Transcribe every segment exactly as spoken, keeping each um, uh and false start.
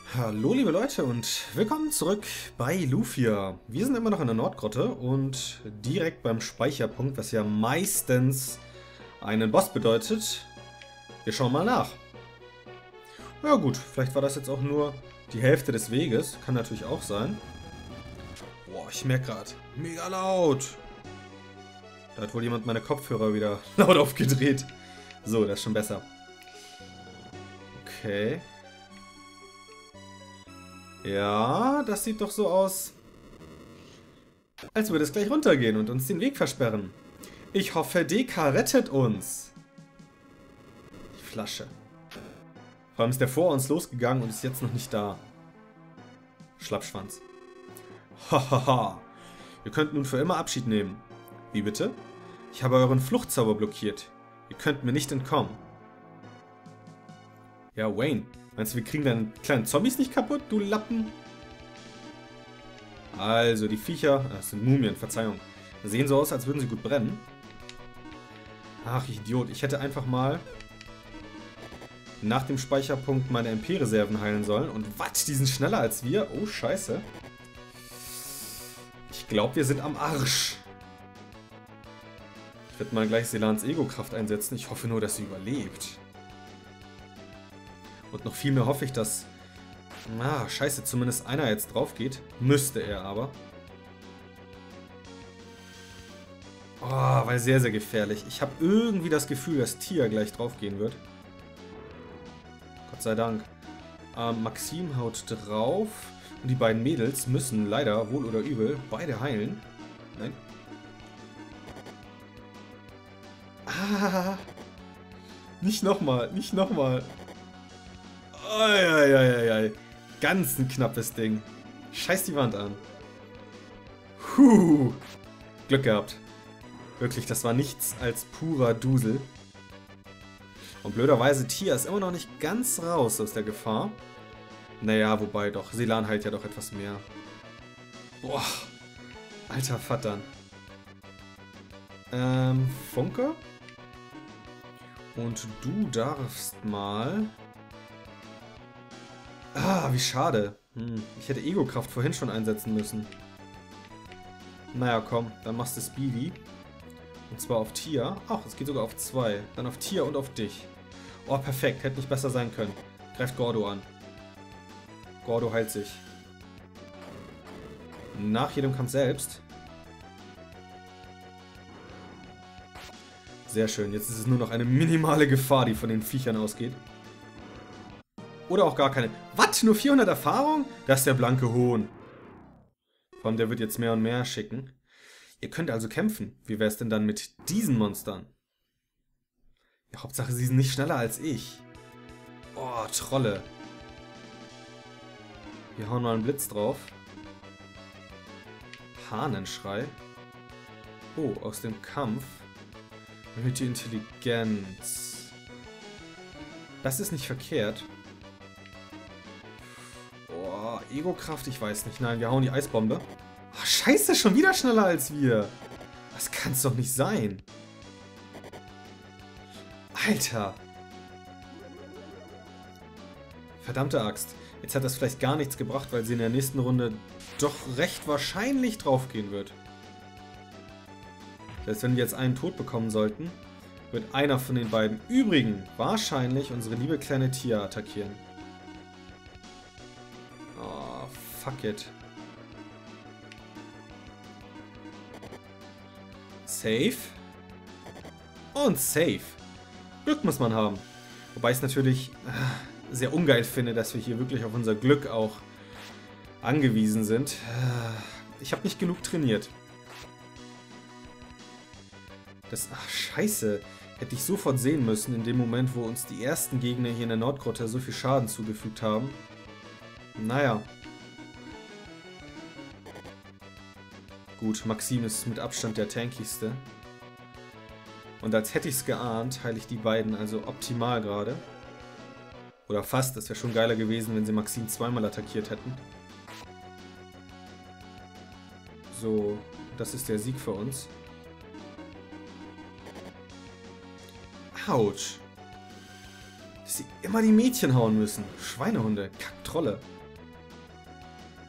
Hallo liebe Leute und willkommen zurück bei Lufia. Wir sind immer noch in der Nordgrotte und direkt beim Speicherpunkt, was ja meistens einen Boss bedeutet. Wir schauen mal nach. Ja gut, vielleicht war das jetzt auch nur die Hälfte des Weges, kann natürlich auch sein. Boah, ich merke gerade, mega laut. Da hat wohl jemand meine Kopfhörer wieder laut aufgedreht. So, das ist schon besser. Okay. Ja, das sieht doch so aus, als würde es gleich runtergehen und uns den Weg versperren. Ich hoffe, Deka rettet uns. Die Flasche. Vor allem ist der vor uns losgegangen und ist jetzt noch nicht da. Schlappschwanz. Hahaha. Ihr könnt nun für immer Abschied nehmen. Wie bitte? Ich habe euren Fluchtzauber blockiert. Ihr könnt mir nicht entkommen. Ja, Wayne. Meinst du, wir kriegen deine kleinen Zombies nicht kaputt, du Lappen? Also, die Viecher, das sind Mumien, Verzeihung, sehen so aus, als würden sie gut brennen. Ach, ich Idiot. Ich hätte einfach mal nach dem Speicherpunkt meine M P-Reserven heilen sollen. Und was? Die sind schneller als wir? Oh, scheiße. Ich glaube, wir sind am Arsch. Ich werde mal gleich Selans Ego-Kraft einsetzen. Ich hoffe nur, dass sie überlebt. Und noch viel mehr hoffe ich, dass... Ah, scheiße, zumindest einer jetzt drauf geht. Müsste er aber. Oh, weil sehr, sehr gefährlich. Ich habe irgendwie das Gefühl, dass Tia gleich drauf gehen wird. Gott sei Dank. Ähm, Maxim haut drauf. Und die beiden Mädels müssen leider, wohl oder übel, beide heilen. Nein. Ah. Nicht nochmal, nicht nochmal. Eieieiei. Ganz ein knappes Ding. Scheiß die Wand an. Huh. Glück gehabt. Wirklich, das war nichts als purer Dusel. Und blöderweise, Tia ist immer noch nicht ganz raus aus der Gefahr. Naja, wobei doch. Selan heilt ja doch etwas mehr. Boah. Alter Vattern. Ähm, Funke? Und du darfst mal... Ah, wie schade. Hm, ich hätte Ego-Kraft vorhin schon einsetzen müssen. Naja, komm, dann machst du Speedy. Und zwar auf Tia. Ach, es geht sogar auf zwei. Dann auf Tia und auf dich. Oh, perfekt. Hätte nicht besser sein können. Greift Gordo an. Gordo heilt sich. Nach jedem Kampf selbst. Sehr schön. Jetzt ist es nur noch eine minimale Gefahr, die von den Viechern ausgeht. Oder auch gar keine. Was? Nur vierhundert Erfahrung? Das ist der blanke Hohn. Vor allem, der wird jetzt mehr und mehr schicken. Ihr könnt also kämpfen. Wie wäre es denn dann mit diesen Monstern? Ja, Hauptsache, sie sind nicht schneller als ich. Oh, Trolle. Wir hauen mal einen Blitz drauf. Hahnenschrei. Oh, aus dem Kampf. Erhöht die Intelligenz. Das ist nicht verkehrt. Ego-Kraft, ich weiß nicht. Nein, wir hauen die Eisbombe. Oh, scheiße, schon wieder schneller als wir. Das kann's doch nicht sein. Alter. Verdammte Axt. Jetzt hat das vielleicht gar nichts gebracht, weil sie in der nächsten Runde doch recht wahrscheinlich draufgehen wird. Das heißt, wenn wir jetzt einen Tod bekommen sollten, wird einer von den beiden übrigen wahrscheinlich unsere liebe kleine Tia attackieren. Fuck it. Safe. Und safe. Glück muss man haben. Wobei ich es natürlich äh, sehr ungeil finde, dass wir hier wirklich auf unser Glück auch angewiesen sind. Äh, ich habe nicht genug trainiert. Das... Ach, scheiße. Hätte ich sofort sehen müssen, in dem Moment, wo uns die ersten Gegner hier in der Nordgrotte so viel Schaden zugefügt haben. Naja. Gut, Maxim ist mit Abstand der tankigste. Und als hätte ich es geahnt, heile ich die beiden also optimal gerade. Oder fast, das wäre schon geiler gewesen, wenn sie Maxim zweimal attackiert hätten. So, das ist der Sieg für uns. Autsch. Dass sie immer die Mädchen hauen müssen. Schweinehunde, Kacktrolle.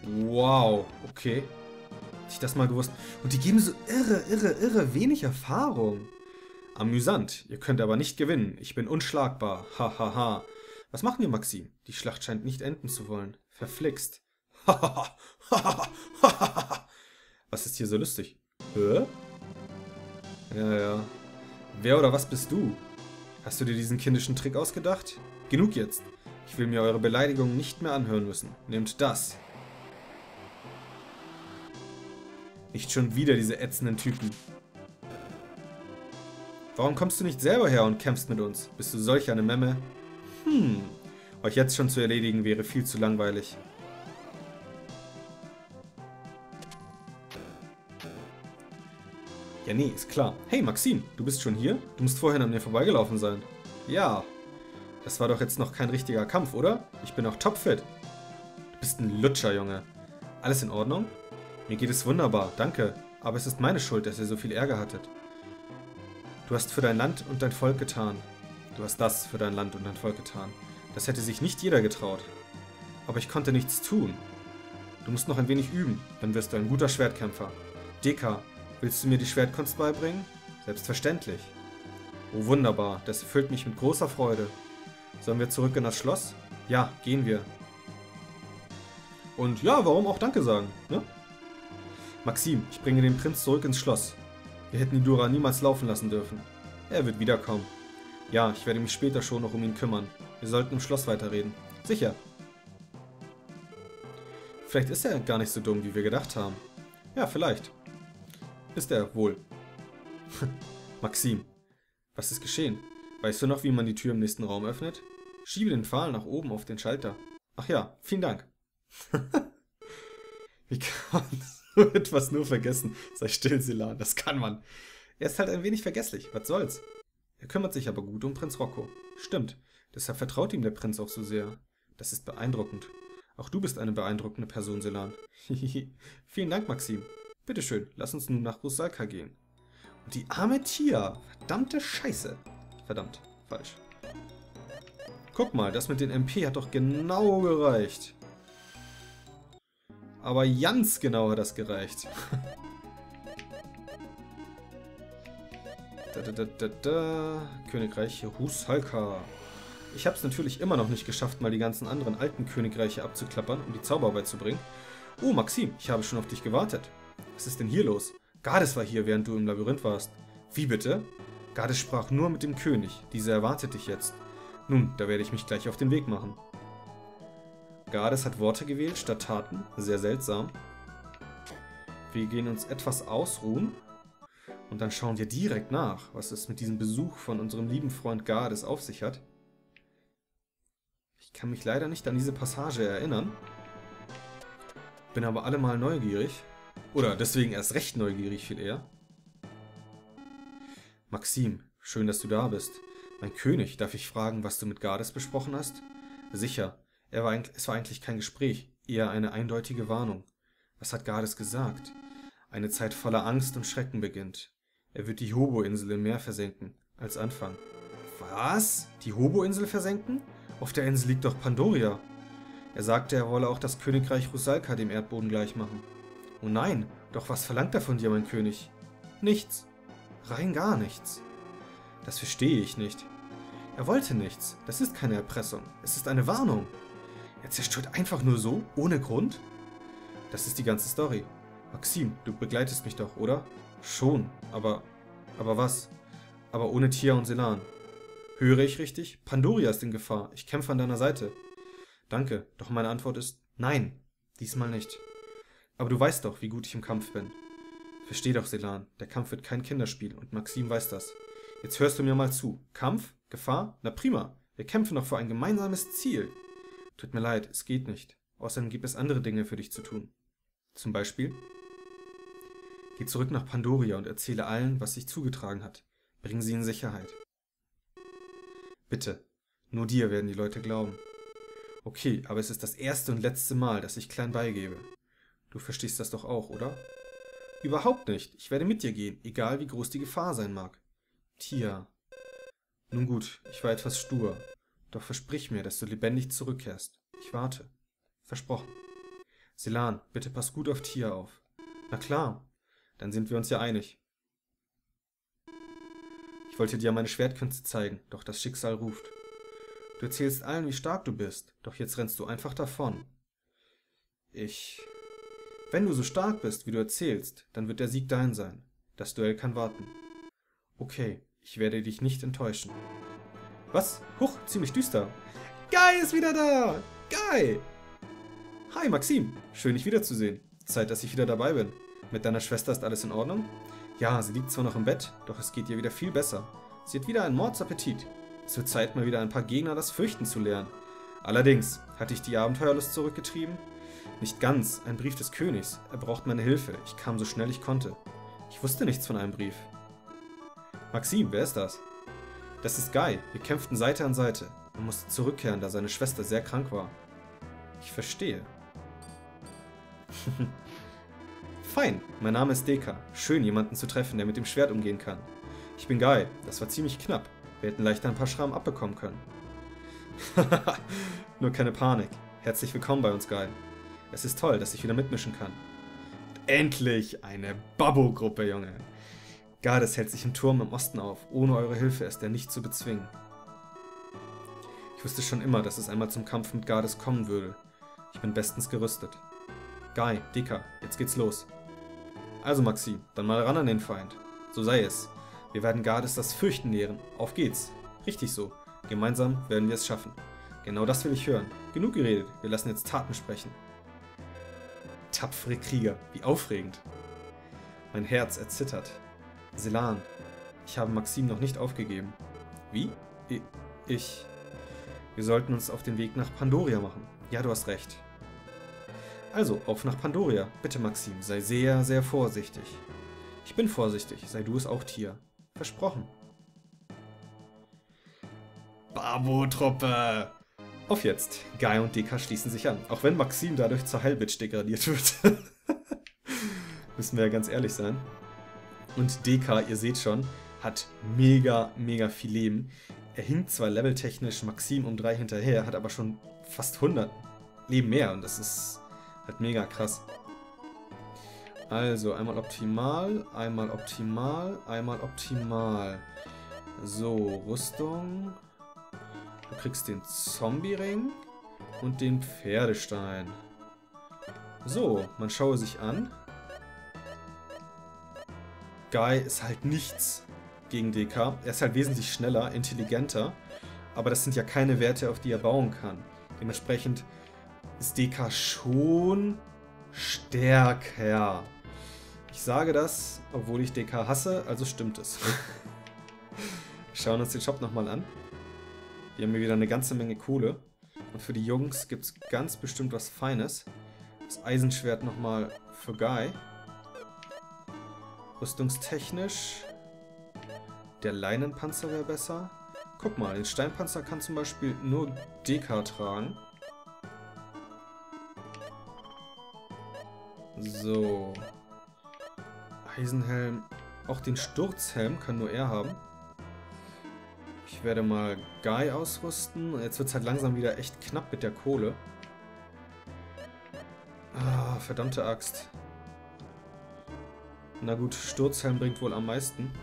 Wow, okay. Hätte ich das mal gewusst. Und die geben so irre, irre, irre wenig Erfahrung. Amüsant. Ihr könnt aber nicht gewinnen. Ich bin unschlagbar. Hahaha. Ha, ha. Was machen wir, Maxim? Die Schlacht scheint nicht enden zu wollen. Verflixt. Hahaha. Hahaha. Was ist hier so lustig? Hä? Ja, ja. Wer oder was bist du? Hast du dir diesen kindischen Trick ausgedacht? Genug jetzt. Ich will mir eure Beleidigungen nicht mehr anhören müssen. Nehmt das. Nicht schon wieder diese ätzenden Typen. Warum kommst du nicht selber her und kämpfst mit uns? Bist du solch eine Memme? Hm, euch jetzt schon zu erledigen wäre viel zu langweilig. Ja, nee, ist klar. Hey, Maxim, du bist schon hier? Du musst vorhin an mir vorbeigelaufen sein. Ja. Das war doch jetzt noch kein richtiger Kampf, oder? Ich bin auch topfit. Du bist ein Lutscher, Junge. Alles in Ordnung? Mir geht es wunderbar, danke. Aber es ist meine Schuld, dass ihr so viel Ärger hattet. Du hast für dein Land und dein Volk getan. Du hast das für dein Land und dein Volk getan. Das hätte sich nicht jeder getraut. Aber ich konnte nichts tun. Du musst noch ein wenig üben, dann wirst du ein guter Schwertkämpfer. Deka, willst du mir die Schwertkunst beibringen? Selbstverständlich. Oh, wunderbar, das erfüllt mich mit großer Freude. Sollen wir zurück in das Schloss? Ja, gehen wir. Und ja, warum auch Danke sagen, ne? Maxim, ich bringe den Prinz zurück ins Schloss. Wir hätten die Dura niemals laufen lassen dürfen. Er wird wiederkommen. Ja, ich werde mich später schon noch um ihn kümmern. Wir sollten im Schloss weiterreden. Sicher. Vielleicht ist er gar nicht so dumm, wie wir gedacht haben. Ja, vielleicht. Ist er wohl. Maxim, was ist geschehen? Weißt du noch, wie man die Tür im nächsten Raum öffnet? Schiebe den Pfahl nach oben auf den Schalter. Ach ja, vielen Dank. Wie kann man so etwas nur vergessen? Sei still, Selan, das kann man. Er ist halt ein wenig vergesslich, was soll's. Er kümmert sich aber gut um Prinz Rocco. Stimmt, deshalb vertraut ihm der Prinz auch so sehr. Das ist beeindruckend. Auch du bist eine beeindruckende Person, Selan. Vielen Dank, Maxim. Bitteschön, lass uns nun nach Rusalka gehen. Und die arme Tia. Verdammte Scheiße. Verdammt, falsch. Guck mal, das mit den M P hat doch genau gereicht. Aber ganz genau hat das gereicht. da, da, da, da, da. Königreich Rusalka. Ich habe es natürlich immer noch nicht geschafft, mal die ganzen anderen alten Königreiche abzuklappern, um die Zauberarbeit zu bringen. Oh, Maxim, ich habe schon auf dich gewartet. Was ist denn hier los? Gades war hier, während du im Labyrinth warst. Wie bitte? Gades sprach nur mit dem König. Dieser erwartet dich jetzt. Nun, da werde ich mich gleich auf den Weg machen. Gades hat Worte gewählt statt Taten. Sehr seltsam. Wir gehen uns etwas ausruhen. Und dann schauen wir direkt nach, was es mit diesem Besuch von unserem lieben Freund Gades auf sich hat. Ich kann mich leider nicht an diese Passage erinnern. Bin aber allemal neugierig. Oder deswegen erst recht neugierig, viel eher. Maxim, schön, dass du da bist. Mein König, darf ich fragen, was du mit Gades besprochen hast? Sicher, er war, es war eigentlich kein Gespräch, eher eine eindeutige Warnung. Was hat Gades gesagt? Eine Zeit voller Angst und Schrecken beginnt. Er wird die Hobo-Insel im Meer versenken, als Anfang. Was? Die Hobo-Insel versenken? Auf der Insel liegt doch Pandoria. Er sagte, er wolle auch das Königreich Rusalka dem Erdboden gleichmachen. Oh nein, doch was verlangt er von dir, mein König? Nichts. Rein gar nichts. Das verstehe ich nicht. Er wollte nichts. Das ist keine Erpressung. Es ist eine Warnung. Er zerstört einfach nur so, ohne Grund? Das ist die ganze Story. Maxim, du begleitest mich doch, oder? Schon, aber... Aber was? Aber ohne Tia und Selan. Höre ich richtig? Pandoria ist in Gefahr. Ich kämpfe an deiner Seite. Danke, doch meine Antwort ist nein. Diesmal nicht. Aber du weißt doch, wie gut ich im Kampf bin. Versteh doch, Selan. Der Kampf wird kein Kinderspiel und Maxim weiß das. Jetzt hörst du mir mal zu. Kampf? Gefahr? Na prima. Wir kämpfen doch für ein gemeinsames Ziel. Tut mir leid, es geht nicht. Außerdem gibt es andere Dinge für dich zu tun. Zum Beispiel? Geh zurück nach Pandoria und erzähle allen, was sich zugetragen hat. Bring sie in Sicherheit. Bitte. Nur dir werden die Leute glauben. Okay, aber es ist das erste und letzte Mal, dass ich klein beigebe. Du verstehst das doch auch, oder? Überhaupt nicht. Ich werde mit dir gehen, egal wie groß die Gefahr sein mag. Tia. Nun gut, ich war etwas stur. Doch versprich mir, dass du lebendig zurückkehrst. Ich warte. Versprochen. Selan, bitte pass gut auf Tia auf. Na klar, dann sind wir uns ja einig. Ich wollte dir meine Schwertkünste zeigen, doch das Schicksal ruft. Du erzählst allen, wie stark du bist, doch jetzt rennst du einfach davon. Ich... Wenn du so stark bist, wie du erzählst, dann wird der Sieg dein sein. Das Duell kann warten. Okay, ich werde dich nicht enttäuschen. Was? Huch, ziemlich düster. Guy ist wieder da! Guy! Hi, Maxim. Schön, dich wiederzusehen. Zeit, dass ich wieder dabei bin. Mit deiner Schwester ist alles in Ordnung? Ja, sie liegt zwar noch im Bett, doch es geht ihr wieder viel besser. Sie hat wieder einen Mordsappetit. Es wird Zeit, mal wieder ein paar Gegner das Fürchten zu lernen. Allerdings, hatte ich die Abenteuerlust zurückgetrieben? Nicht ganz, ein Brief des Königs. Er braucht meine Hilfe. Ich kam so schnell ich konnte. Ich wusste nichts von einem Brief. Maxim, wer ist das? Das ist Guy. Wir kämpften Seite an Seite. Er musste zurückkehren, da seine Schwester sehr krank war. Ich verstehe. Fein, mein Name ist Deka. Schön, jemanden zu treffen, der mit dem Schwert umgehen kann. Ich bin Guy. Das war ziemlich knapp. Wir hätten leicht ein paar Schrammen abbekommen können. Nur keine Panik. Herzlich willkommen bei uns, Guy. Es ist toll, dass ich wieder mitmischen kann. Endlich eine Babbo-Gruppe, Junge. Gardes hält sich im Turm im Osten auf. Ohne eure Hilfe ist er nicht zu bezwingen. Ich wusste schon immer, dass es einmal zum Kampf mit Gardes kommen würde. Ich bin bestens gerüstet. Guy, Deka, jetzt geht's los. Also Maxim, dann mal ran an den Feind. So sei es. Wir werden Gardes das Fürchten lehren. Auf geht's. Richtig so. Gemeinsam werden wir es schaffen. Genau das will ich hören. Genug geredet. Wir lassen jetzt Taten sprechen. Tapfere Krieger. Wie aufregend. Mein Herz erzittert. Selan, ich habe Maxim noch nicht aufgegeben. Wie? Ich... Wir sollten uns auf den Weg nach Pandoria machen. Ja, du hast recht. Also, auf nach Pandoria. Bitte, Maxim, sei sehr, sehr vorsichtig. Ich bin vorsichtig. Sei du es auch, Tia. Versprochen. Babbo-Truppe! Auf jetzt. Guy und Deka schließen sich an. Auch wenn Maxim dadurch zur Heilbitch degradiert wird. Müssen wir ja ganz ehrlich sein. Und Deka, ihr seht schon, hat mega, mega viel Leben. Er hinkt zwar leveltechnisch Maxim um drei hinterher, hat aber schon fast hundert Leben mehr. Und das ist halt mega krass. Also, einmal optimal, einmal optimal, einmal optimal. So, Rüstung. Du kriegst den Zombie-Ring und den Pferdestein. So, man schaue sich an. Guy ist halt nichts gegen Deka. Er ist halt wesentlich schneller, intelligenter. Aber das sind ja keine Werte, auf die er bauen kann. Dementsprechend ist Deka schon stärker. Ich sage das, obwohl ich Deka hasse, also stimmt es. Wir schauen uns den Shop nochmal an. Wir haben hier wieder eine ganze Menge Kohle. Und für die Jungs gibt es ganz bestimmt was Feines. Das Eisenschwert nochmal für Guy. Rüstungstechnisch. Der Leinenpanzer wäre besser. Guck mal, den Steinpanzer kann zum Beispiel nur Deka tragen. So. Eisenhelm. Auch den Sturzhelm kann nur er haben. Ich werde mal Guy ausrüsten. Jetzt wird es halt langsam wieder echt knapp mit der Kohle. Ah, verdammte Axt. Na gut, Sturzhelm bringt wohl am meisten.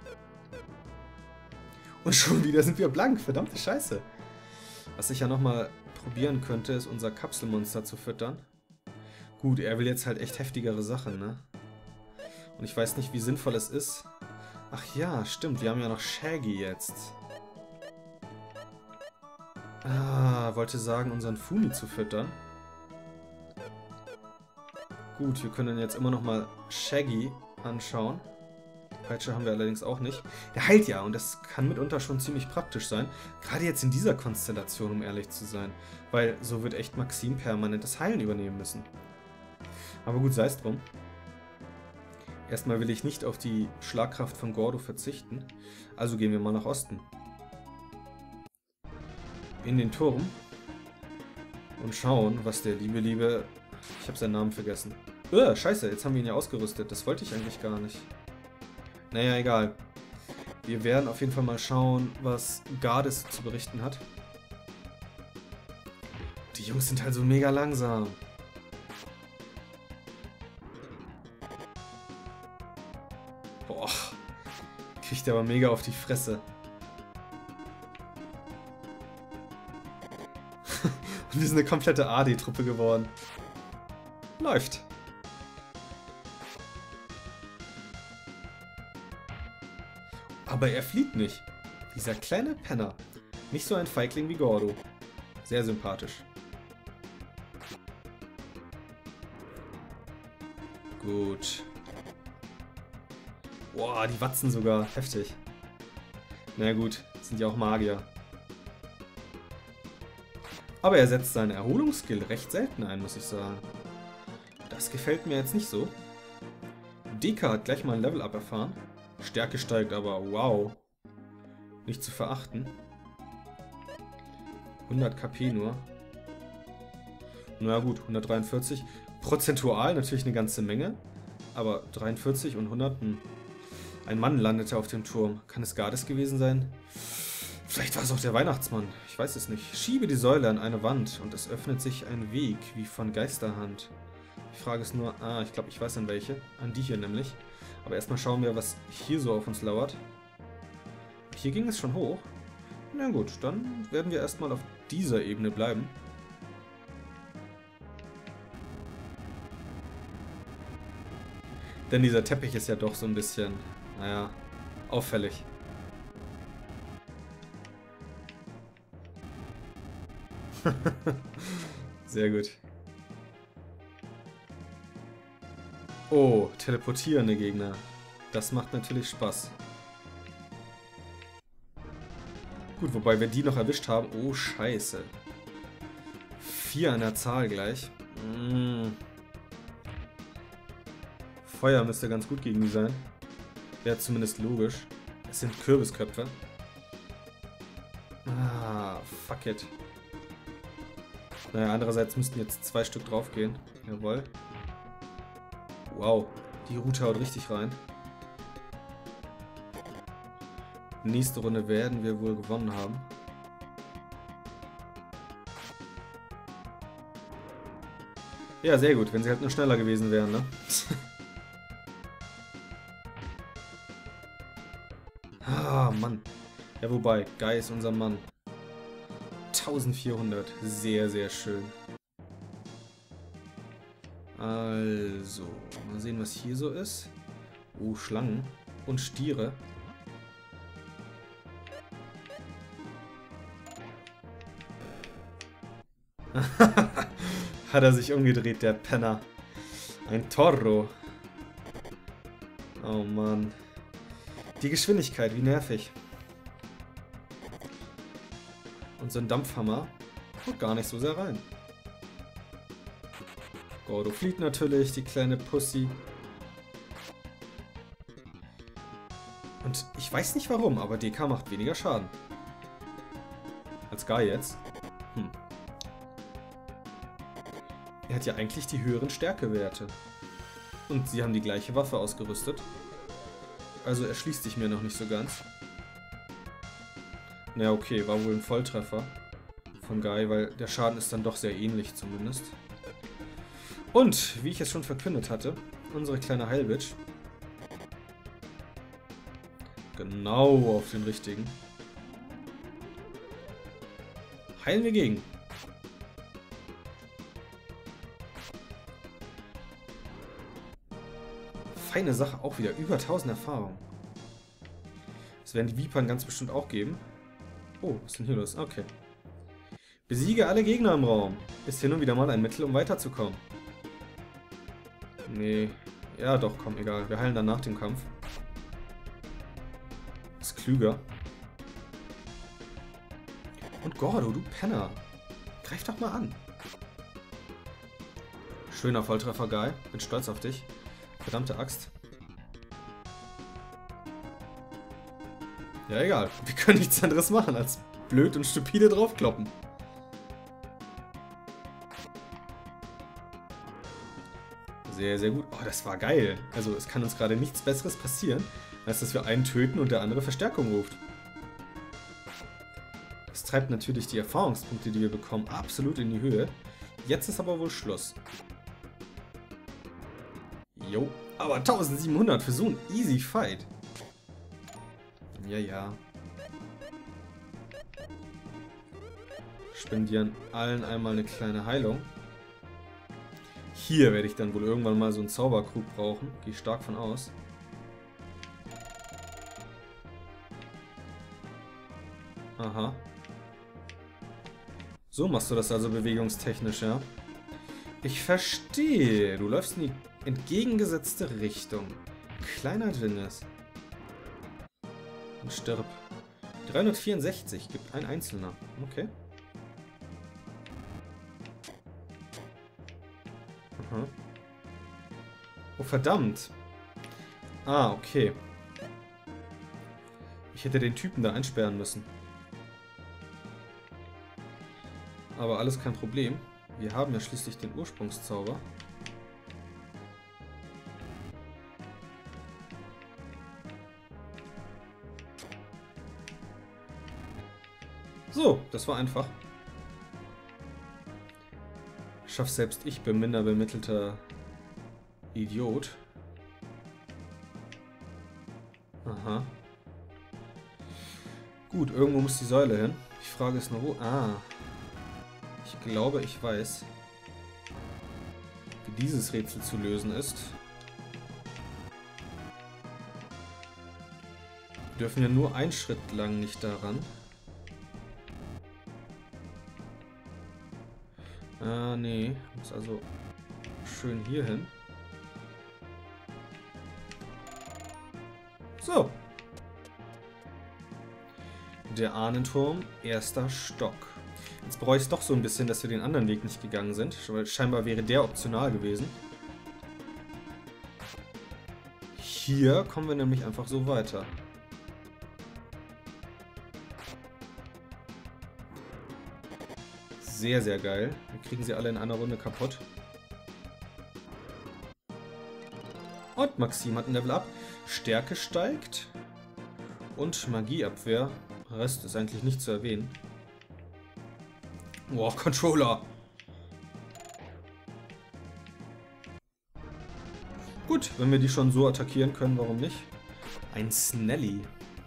Und schon wieder sind wir blank. Verdammte Scheiße. Was ich ja nochmal probieren könnte, ist unser Kapselmonster zu füttern. Gut, er will jetzt halt echt heftigere Sachen, ne? Und ich weiß nicht, wie sinnvoll es ist. Ach ja, stimmt. Wir haben ja noch Shaggy jetzt. Ah, wollte sagen, unseren Fumi zu füttern. Gut, wir können jetzt immer noch mal Shaggy anschauen. Peitsche haben wir allerdings auch nicht. Der heilt ja und das kann mitunter schon ziemlich praktisch sein. Gerade jetzt in dieser Konstellation, um ehrlich zu sein. Weil so wird echt Maxim permanent das Heilen übernehmen müssen. Aber gut, sei es drum. Erstmal will ich nicht auf die Schlagkraft von Gordo verzichten. Also gehen wir mal nach Osten. In den Turm. Und schauen, was der liebe, liebe... Ich habe seinen Namen vergessen. Äh, scheiße, jetzt haben wir ihn ja ausgerüstet. Das wollte ich eigentlich gar nicht. Naja, egal. Wir werden auf jeden Fall mal schauen, was Gardes zu berichten hat. Die Jungs sind halt so mega langsam. der aber mega auf die Fresse. Und wir sind eine komplette A D-Truppe geworden. Läuft. Aber er flieht nicht. Dieser kleine Penner. Nicht so ein Feigling wie Gordo. Sehr sympathisch. Gut. Boah, die watzen sogar. Heftig. Na gut, sind ja auch Magier. Aber er setzt seinen Erholungsskill recht selten ein, muss ich sagen. Das gefällt mir jetzt nicht so. Deka hat gleich mal ein Level-Up erfahren. Stärke steigt aber, wow. Nicht zu verachten. hundert KP nur. Na gut, hundertdreiundvierzig. Prozentual natürlich eine ganze Menge. Aber dreiundvierzig und hundert. Hm. Ein Mann landete auf dem Turm. Kann es Gardes gewesen sein? Vielleicht war es auch der Weihnachtsmann. Ich weiß es nicht. Schiebe die Säule an eine Wand und es öffnet sich ein Weg, wie von Geisterhand. Die Frage ist nur, ah, ich glaube, ich weiß an welche. An die hier nämlich. Aber erstmal schauen wir, was hier so auf uns lauert. Hier ging es schon hoch. Na gut, dann werden wir erstmal auf dieser Ebene bleiben. Denn dieser Teppich ist ja doch so ein bisschen, naja, auffällig. Sehr gut. Oh, teleportierende Gegner. Das macht natürlich Spaß. Gut, wobei wir die noch erwischt haben. Oh, scheiße. Vier an der Zahl gleich. Mm. Feuer müsste ganz gut gegen die sein. Wäre zumindest logisch. Es sind Kürbisköpfe. Ah, fuck it. Naja, andererseits müssten jetzt zwei Stück drauf gehen. Jawohl. Wow, die Route haut richtig rein. Nächste Runde werden wir wohl gewonnen haben. Ja, sehr gut, wenn sie halt nur schneller gewesen wären, ne? Ah, Mann. Ja, wobei, Guy ist unser Mann. eintausendvierhundert. Sehr, sehr schön. Also, mal sehen, was hier so ist. Oh, Schlangen und Stiere. Hat er sich umgedreht, der Penner. Ein Toro. Oh Mann. Die Geschwindigkeit, wie nervig. Und so ein Dampfhammer kommt gar nicht so sehr rein. Gordo flieht natürlich, die kleine Pussy. Und ich weiß nicht warum, aber D K macht weniger Schaden. Als Guy jetzt. Hm. Er hat ja eigentlich die höheren Stärkewerte. Und sie haben die gleiche Waffe ausgerüstet. Also erschließt sich mir noch nicht so ganz. Na okay, war wohl ein Volltreffer von Guy, weil der Schaden ist dann doch sehr ähnlich zumindest. Und, wie ich es schon verkündet hatte, unsere kleine Heilwitch. Genau auf den richtigen. Heilen wir gegen. Feine Sache, auch wieder über tausend Erfahrung. Das werden die Vipern ganz bestimmt auch geben. Oh, was ist denn hier los? Okay. Besiege alle Gegner im Raum. Ist hin und wieder mal ein Mittel, um weiterzukommen. Nee. Ja, doch, komm, egal. Wir heilen dann nach dem Kampf. Ist klüger. Und Gordo, du Penner. Greif doch mal an. Schöner Volltreffer, Guy. Bin stolz auf dich. Verdammte Axt. Ja, egal. Wir können nichts anderes machen, als blöd und stupide draufkloppen. Sehr, sehr gut. Oh, das war geil. Also, es kann uns gerade nichts Besseres passieren, als dass wir einen töten und der andere Verstärkung ruft. Das treibt natürlich die Erfahrungspunkte, die wir bekommen, absolut in die Höhe. Jetzt ist aber wohl Schluss. Jo, aber eintausendsiebenhundert für so ein easy Fight. Ja, ja. Spendieren allen einmal eine kleine Heilung. Hier werde ich dann wohl irgendwann mal so einen Zauberkrug brauchen. Gehe ich stark von aus. Aha. So machst du das also bewegungstechnisch, ja? Ich verstehe. Du läufst in die entgegengesetzte Richtung. Kleiner Dünnes. Und stirb. dreihundertvierundsechzig gibt ein Einzelner. Okay. Aha. Oh, verdammt. Ah, okay. Ich hätte den Typen da einsperren müssen. Aber alles kein Problem. Wir haben ja schließlich den Ursprungszauber. So, das war einfach. Schaff selbst ich, bin minder bemittelter Idiot. Aha. Gut, irgendwo muss die Säule hin. Die Frage ist nur wo. Ah. Ich glaube, ich weiß, wie dieses Rätsel zu lösen ist. Wir dürfen ja nur einen Schritt lang nicht daran. Ah, nee. Muss also schön hier hin. So. Der Ahnenturm, erster Stock. Jetzt bereue ich es doch so ein bisschen, dass wir den anderen Weg nicht gegangen sind, weil scheinbar wäre der optional gewesen. Hier kommen wir nämlich einfach so weiter. Sehr, sehr geil. Wir kriegen sie alle in einer Runde kaputt. Und Maxim hat ein Level Up. Stärke steigt. Und Magieabwehr. Rest ist eigentlich nicht zu erwähnen. Boah, Controller. Gut, wenn wir die schon so attackieren können, warum nicht? Ein Snelly.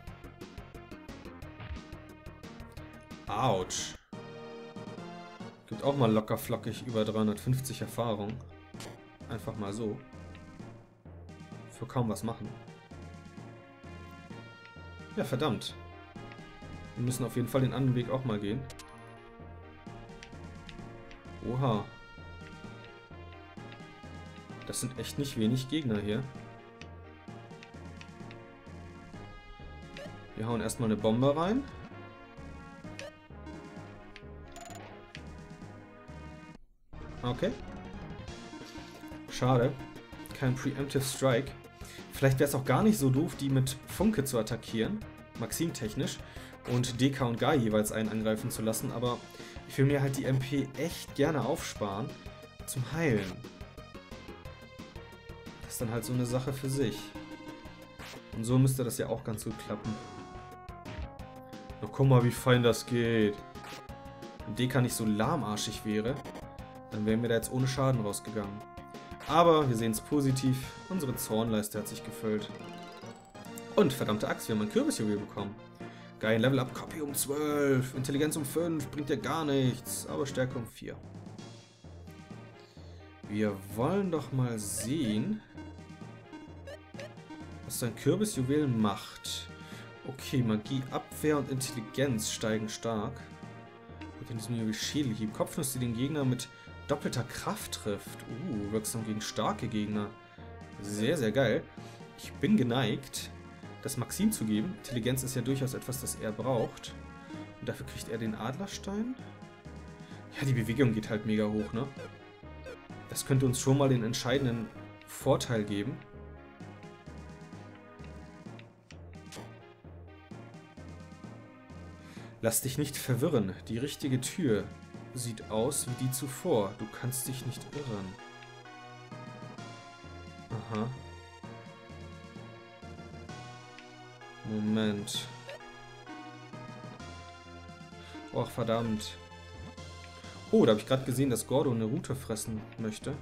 Autsch. Gibt auch mal locker flockig über dreihundertfünfzig Erfahrung. Einfach mal so. Für kaum was machen. Ja, verdammt. Wir müssen auf jeden Fall den anderen Weg auch mal gehen. Oha. Das sind echt nicht wenig Gegner hier. Wir hauen erstmal eine Bombe rein. Okay. Schade. Kein Preemptive Strike. Vielleicht wäre es auch gar nicht so doof, die mit Funke zu attackieren. Maxim technisch. Und D K und Guy jeweils einen angreifen zu lassen. Aber ich will mir halt die M P echt gerne aufsparen. Zum Heilen. Das ist dann halt so eine Sache für sich. Und so müsste das ja auch ganz gut klappen. Na, guck mal, wie fein das geht. Wenn D K nicht so lahmarschig wäre, dann wären wir da jetzt ohne Schaden rausgegangen. Aber wir sehen es positiv. Unsere Zornleiste hat sich gefüllt. Und verdammte Axt, wir haben ein Kürbisjuwel bekommen. Geil, Level Up, Copy um zwölf. Intelligenz um fünf, bringt ja gar nichts. Aber Stärke um vier. Wir wollen doch mal sehen, was sein Kürbisjuwel macht. Okay, Magie, Abwehr und Intelligenz steigen stark. Und in diesem Juwel Schädelhieb. Kopfnuss, die den Gegner mit doppelter Kraft trifft. Uh, wirksam gegen starke Gegner. Sehr, sehr geil. Ich bin geneigt, das Maxim zu geben. Intelligenz ist ja durchaus etwas, das er braucht. Und dafür kriegt er den Adlerstein. Ja, die Bewegung geht halt mega hoch, ne? Das könnte uns schon mal den entscheidenden Vorteil geben. Lass dich nicht verwirren. Die richtige Tür sieht aus wie die zuvor. Du kannst dich nicht irren. Aha. Moment. Och, verdammt. Oh, da habe ich gerade gesehen, dass Gordo eine Rute fressen möchte.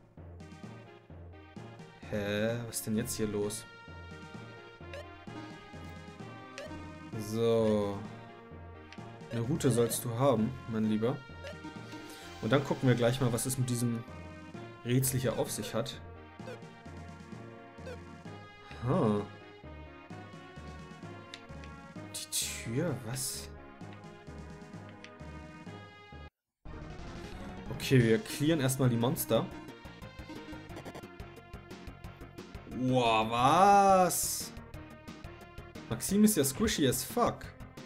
Hä? Was ist denn jetzt hier los? So. Eine Route sollst du haben, mein Lieber. Und dann gucken wir gleich mal, was es mit diesem Rätsel hier auf sich hat. Huh. Die Tür, was? Okay, wir clearen erstmal die Monster. Wow, was? Maxim ist ja squishy as fuck.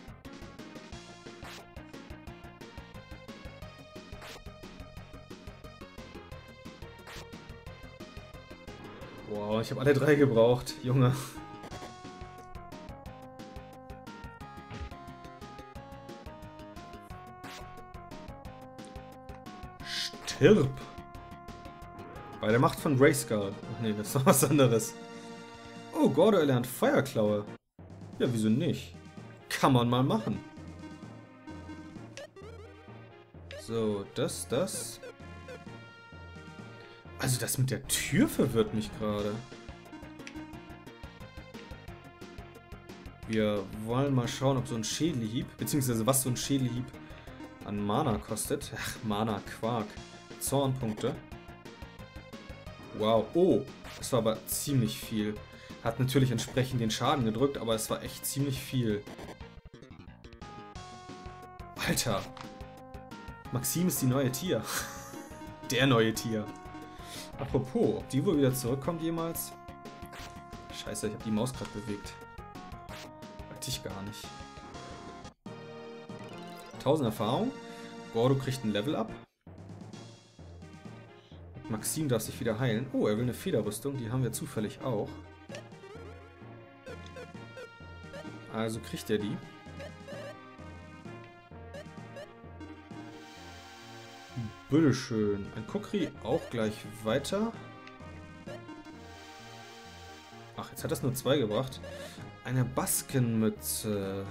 Wow, ich habe alle drei gebraucht, Junge. Stirb! Bei der Macht von Grayskull. Ach nee, das ist doch was anderes. Oh, Gordo erlernt Feuerklaue. Ja, wieso nicht? Kann man mal machen. So, das, das. Also das mit der Tür verwirrt mich gerade. Wir wollen mal schauen, ob so ein Schädelhieb, beziehungsweise was so ein Schädelhieb an Mana kostet. Ach, Mana, Quark. Zornpunkte. Wow. Oh, das war aber ziemlich viel. Hat natürlich entsprechend den Schaden gedrückt, aber es war echt ziemlich viel. Alter. Maxim ist die neue Tier. Der neue Tier. Apropos, ob die wohl wieder zurückkommt jemals? Scheiße, ich habe die Maus gerade bewegt. Weiß ich gar nicht. tausend Erfahrung. Gordo kriegt ein Level up. Maxim darf sich wieder heilen. Oh, er will eine Federrüstung. Die haben wir zufällig auch. Also kriegt er die. Bitteschön. Ein Kukri auch gleich weiter. Ach, jetzt hat das nur zwei gebracht. Eine Baskenmütze.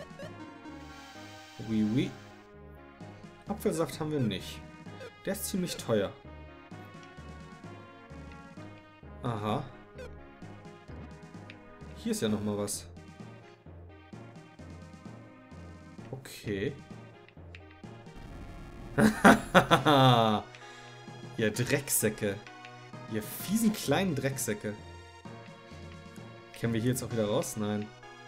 Oui, oui. Apfelsaft haben wir nicht. Der ist ziemlich teuer. Aha. Hier ist ja noch mal was. Okay. Ihr Drecksäcke. Ihr fiesen kleinen Drecksäcke. Kennen wir hier jetzt auch wieder raus? Nein.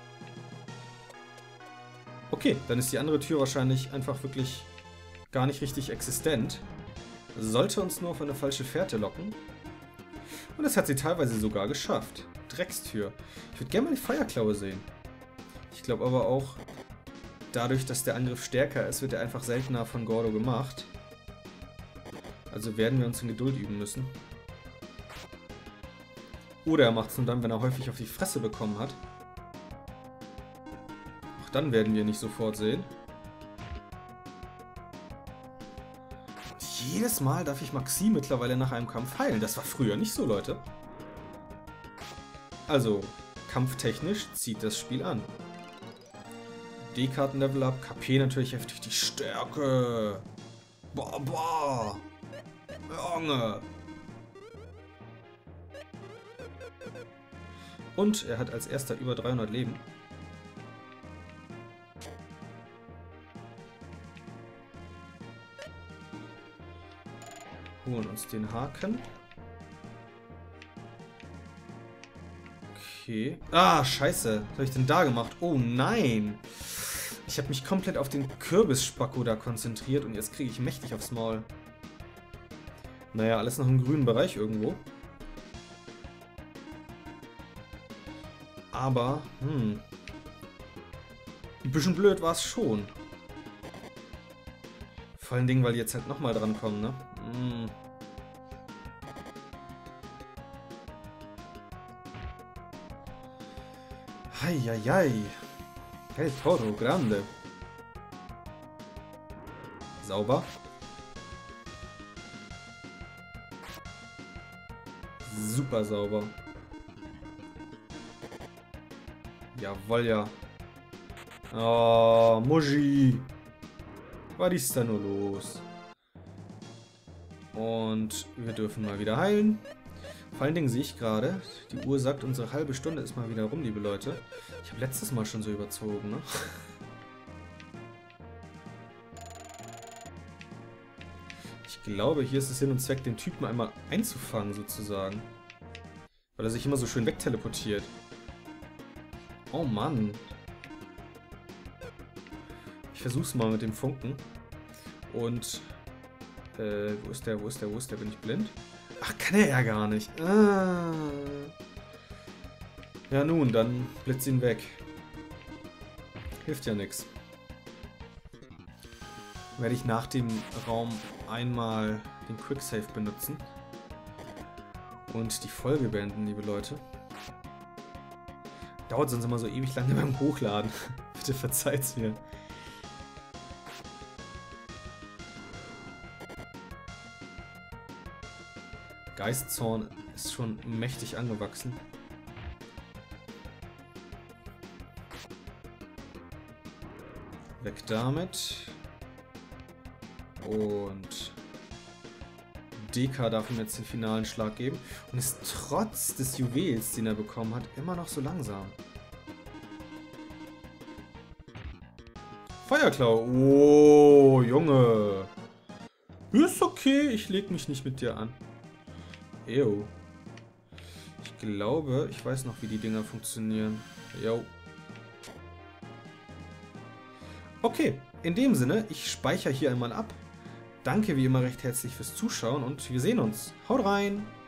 Okay, dann ist die andere Tür wahrscheinlich einfach wirklich gar nicht richtig existent. Sollte uns nur auf eine falsche Fährte locken. Und das hat sie teilweise sogar geschafft. Dreckstür. Ich würde gerne mal die Feuerklaue sehen. Ich glaube aber auch, dadurch, dass der Angriff stärker ist, wird er einfach seltener von Gordo gemacht. Also werden wir uns in Geduld üben müssen. Oder er macht es nur dann, wenn er häufig auf die Fresse bekommen hat. Auch dann werden wir nicht sofort sehen. Jedes Mal darf ich Maxim mittlerweile nach einem Kampf heilen. Das war früher nicht so, Leute. Also, kampftechnisch zieht das Spiel an. D-Karten-Level-Up, K P natürlich heftig, die Stärke. Boah, boah. Junge. Und er hat als erster über dreihundert Leben. Holen uns den Haken. Okay. Ah, scheiße. Was habe ich denn da gemacht? Oh nein. Ich habe mich komplett auf den Kürbisspacko da konzentriert und jetzt kriege ich mächtig aufs Maul. Naja, alles noch im grünen Bereich irgendwo. Aber, hm. Ein bisschen blöd war es schon. Vor allen Dingen, weil die jetzt halt nochmal dran kommen, ne? Hm. Heieiei. El Toro Grande. Sauber. Super sauber. Jawoll, ja. Oh, Moji. Was ist da nur los? Und wir dürfen mal wieder heilen. Vor allen Dingen sehe ich gerade, die Uhr sagt, unsere halbe Stunde ist mal wieder rum, liebe Leute. Ich habe letztes Mal schon so überzogen, ne? Ich glaube, hier ist es Sinn und Zweck, den Typen einmal einzufangen, sozusagen. Weil er sich immer so schön wegteleportiert. Oh Mann. Ich versuch's mal mit dem Funken. Und... Äh, wo ist der, wo ist der, wo ist der? Bin ich blind? Ach, kann er ja gar nicht. Ah. Ja nun, dann blitz ihn weg. Hilft ja nichts. Werde ich nach dem Raum einmal den Quicksave benutzen. Und die Folge beenden, liebe Leute. Dauert sonst immer so ewig lange beim Hochladen. Bitte verzeiht's mir. Geistzorn ist schon mächtig angewachsen. Weg damit. Und Deka darf ihm jetzt den finalen Schlag geben. Und ist trotz des Juwels, den er bekommen hat, immer noch so langsam. Feuerklau. Oh, Junge. Ist okay, ich leg mich nicht mit dir an. Ew. Ich glaube, ich weiß noch, wie die Dinger funktionieren. Jo. Okay, in dem Sinne, ich speichere hier einmal ab. Danke wie immer recht herzlich fürs Zuschauen und wir sehen uns. Haut rein!